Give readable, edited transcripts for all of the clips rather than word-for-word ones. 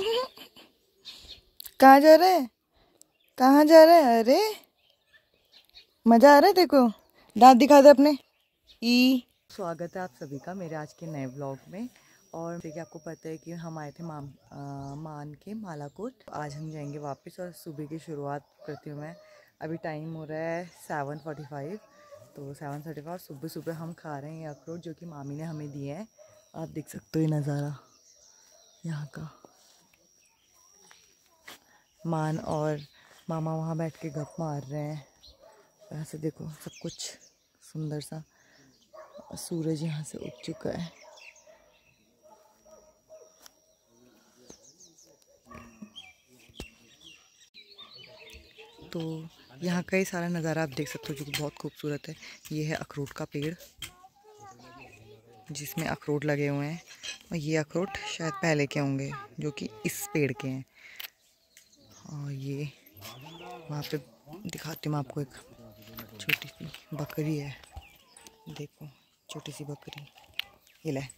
कहाँ जा रहे हैं? कहाँ जा रहे हैं? अरे मजा आ रहा है देखो, दांत दिखा दे अपने। स्वागत है आप सभी का मेरे आज के नए व्लॉग में। और जैसे कि आपको पता है कि हम आए थे मान के मालाकोट। आज हम जाएंगे वापस और सुबह की शुरुआत करती हूँ मैं। अभी टाइम हो रहा है 7:45, तो 7:35 सुबह सुबह हम खा रहे हैं ये अखरोट जो कि मामी ने हमें दिए हैं। आप देख सकते हो ये नज़ारा यहाँ का। मान और मामा वहाँ बैठ के गप मार रहे हैं। यहाँ से देखो सब कुछ सुंदर सा, सूरज यहाँ से उग चुका है। तो यहाँ का ही सारा नज़ारा आप देख सकते हो जो कि बहुत खूबसूरत है। ये है अखरोट का पेड़ जिसमें अखरोट लगे हुए हैं, और ये अखरोट शायद पहले के होंगे जो कि इस पेड़ के हैं। और ये वहाँ पे दिखाती हूँ आपको, एक छोटी सी बकरी है, देखो छोटी सी बकरी। ये ले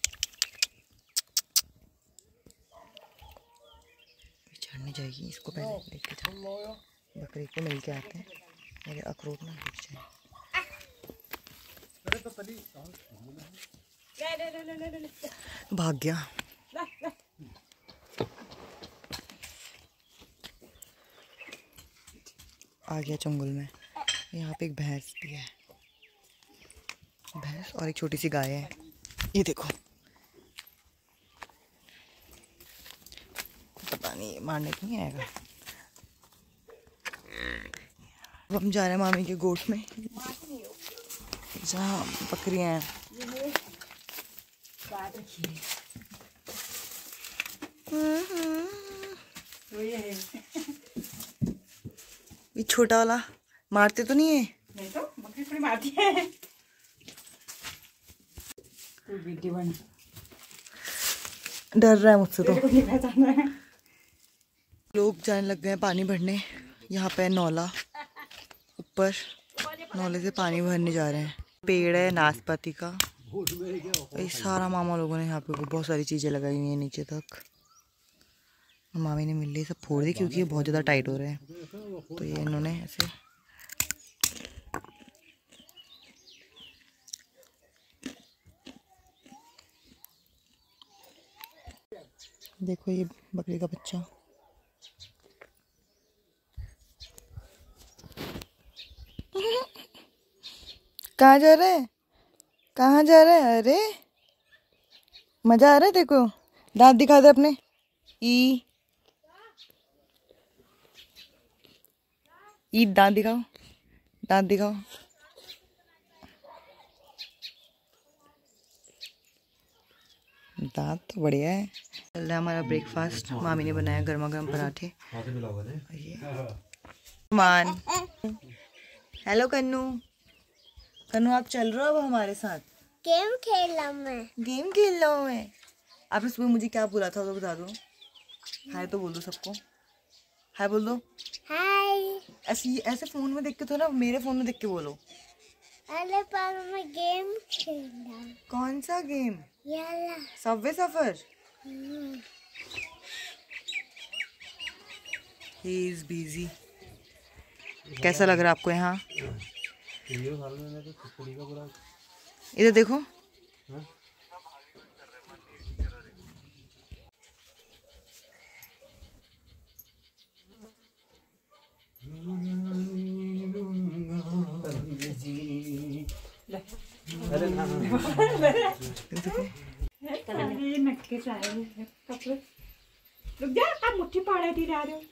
चढ़ने जाएगी, इसको पहले लेके जाओ, बकरी को मिल के आते हैं। मेरे अखरोट ना गिर जाए। भाग गया। आ गया चंगुल में। यहाँ पे एक भैंस भी है, भैंस और एक छोटी सी गाय है। ये देखो, पता नहीं मारने को नहीं आएगा। अब हम जा रहे हैं मामी के गोट में जहाँ बकरियाँ हैं। ये छोटा वाला मारते तो नहीं है? नहीं तो बकरी थोड़ी मारती है। डर रहा है मुझसे तो। लोग जाने लग गए हैं पानी भरने। यहाँ पे नौला, ऊपर नौले से पानी भरने जा रहे हैं। पेड़ है नाशपाती का। ये सारा मामा लोगों ने यहाँ पे बहुत सारी चीज़ें लगाई हुई हैं नीचे तक। मामी ने मिल ली सब फोड़ दी क्योंकि ये बहुत ज़्यादा टाइट हो रहे हैं, तो ये इन्होंने ऐसे देखो। ये बकरी का बच्चा। कहाँ जा रहे हैं? कहाँ जा रहे हैं? अरे मजा आ रहा है देखो, दांत दिखा दे अपने। दांत दिखाओ, दांत दिखाओ। दांत तो बढ़िया है। चल रहा है हमारा ब्रेकफास्ट। मामी ने बनाया गर्मा गर्म पराठे। मान हेलो कन्नू। कन्नू आप चल रहे हो अब हमारे साथ? गेम खेल रहा हूँ मैं। गेम खेल रहा हूँ मैं। आपने सुबह मुझे क्या बोला था तो बता दो। हाय तो बोल दो सबको, हाय बोल दो। हाय। ऐसे फोन में देख के, थोड़ा मेरे फोन में देख के बोलो। अरे पापा मैं गेम खेल रहा हूँ। कौन सा गेम? याला Subway Surfer. He is busy. कैसा लग रहा है आपको यहाँ? इधर देखो। रुक जा, आप मुट्ठी पाड़ा दी जा रहे हो।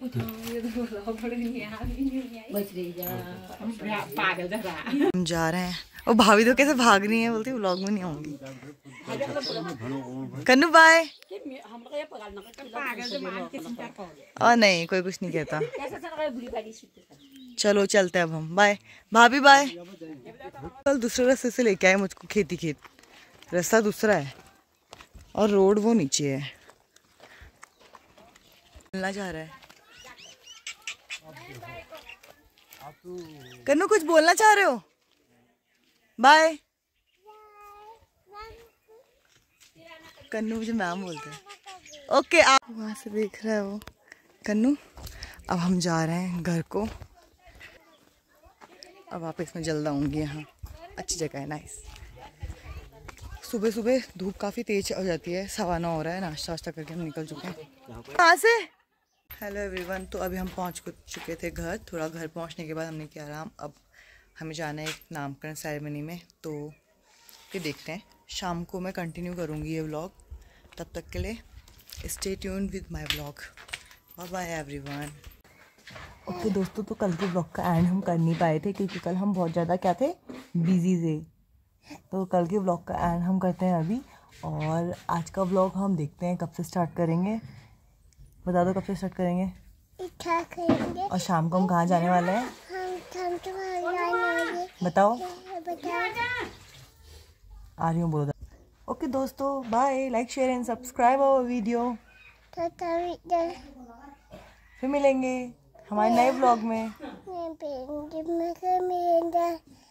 हम जा रहे हैं। और भाभी तो कैसे भाग रही है, बोलती व्लॉग में नहीं आऊंगी। कन्नू बाय। और नहीं कोई कुछ नहीं कहता। चलो चलते हैं अब हम। बाय भाभी बाय। कल दूसरे रास्ते से लेके आए मुझको खेती खेत। रास्ता दूसरा है और रोड वो नीचे है। मिलना चाह रहा है। कन्नू कुछ बोलना चाह रहे हो? बाय। कन्नू मुझे मैम बोलता है। ओके आप वहाँ से देख रहे हो कन्नू। अब हम जा रहे हैं घर को। अब वापस मैं जल्द आऊँगी यहाँ। अच्छी जगह है, नाइस। सुबह सुबह धूप काफ़ी तेज हो जाती है। 9:15 हो रहा है। नाश्ता वाश्ता करके हम निकल चुके हैं। कहाँ से? Hello everyone. तो अभी हम पहुँच चुके थे घर। थोड़ा घर पहुँचने के बाद हमने किया आराम। अब हमें जाना है एक नामकरण सेरेमनी में, तो फिर देखते हैं। शाम को मैं कंटिन्यू करूँगी ये व्लॉग। तब तक के लिए stay tuned with my vlog. Bye bye everyone. Okay दोस्तों, तो कल के व्लॉग का एंड हम कर नहीं पाए थे क्योंकि कल हम बहुत ज़्यादा क्या थे, बिजी थे। तो कल के व्लॉग का एंड हम करते हैं अभी। और आज का व्लॉग हम देखते हैं कब से स्टार्ट करेंगे। बता दो कब से स्टार्ट करेंगे। क्या करेंगे? और शाम को हम कहाँ जाने वाले हैं हम तो जाने बताओ। बताओ। आ रही हूँ, बोलो। ओके दोस्तों, bye. Like share and subscribe our video. फिर मिलेंगे हमारे नए व्लॉग में।